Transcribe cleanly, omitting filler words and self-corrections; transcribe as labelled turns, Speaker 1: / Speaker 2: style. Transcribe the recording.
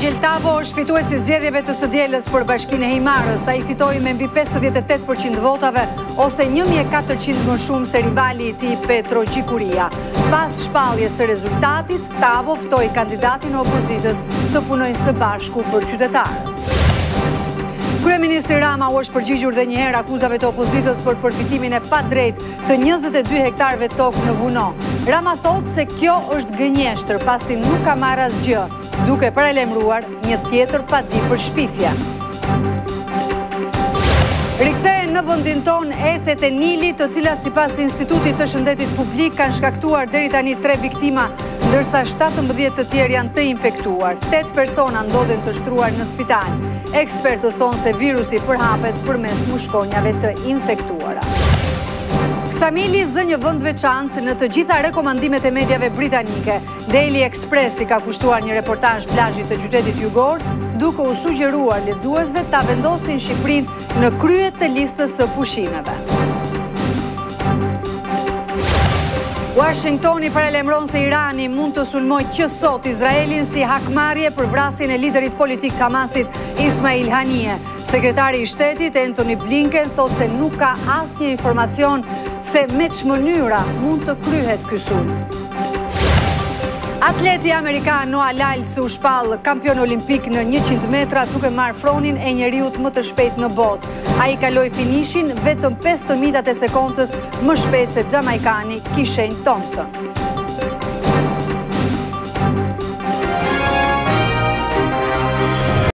Speaker 1: Angel Tavo është fituesi i zgjedhjeve të së dielës për Bashkinë e Himarës. Ai fitoi me mbi 58% votave ose 1400 më shumë se rivali i tij Petro Gjikuria. Pas shpalljes së rezultatit, Tavo ftoi kandidatin e opozitës të punojnë së bashku për qytetarët. Kryeministri Rama u është përgjigjur dhe njëherë akuzave të opozitës për përfitimin e padrejtë të 22 hektarëve tokë në Vuno. Rama thotë se kjo është gënjeshtër pasi nuk ka marrë asgjë, duke paralajmëruar një tjetër padi për shpifje. Rikthehen në vendin tonë ethet e Nilit, të cilat sipas Institutit të Shëndetit Publik kanë shkaktuar deri tani 3 viktima, ndërsa 17 të tjerë janë të infektuar. 8 persona ndodhen të shtruar në spital. Ekspertët thonë se virusi përhapet përmes mushkonjave të infektuara. Ksamili zë një vend veçantë në të gjitha rekomandimet e mediave britanike. Daily Express i ka kushtuar një reportazh plazhit të qytetit jugor, duke u sugjeruar lexuesve ta vendosin Shqipërinë në krye të listës së pushimeve. Washingtoni paralajmëron se Irani mund të sulmojë që sot Izraelin si hakmarrje për vrasjen e liderit politik të Hamasit Ismail Haniyeh. Sekretari i Shtetit Antony Blinken thotë se nuk ka asnjë informacion se me ç'mënyra mund të kryhet ky sulm. Atleti amerikan Noah Lyles u shpall kampion olimpik në 100 metra duke marrë fronin e njeriut më të shpejt në botë. Ai kaloi finishin vetëm 5 të mitat e sekondës më shpejt se xhamaikani Kishane Thompson.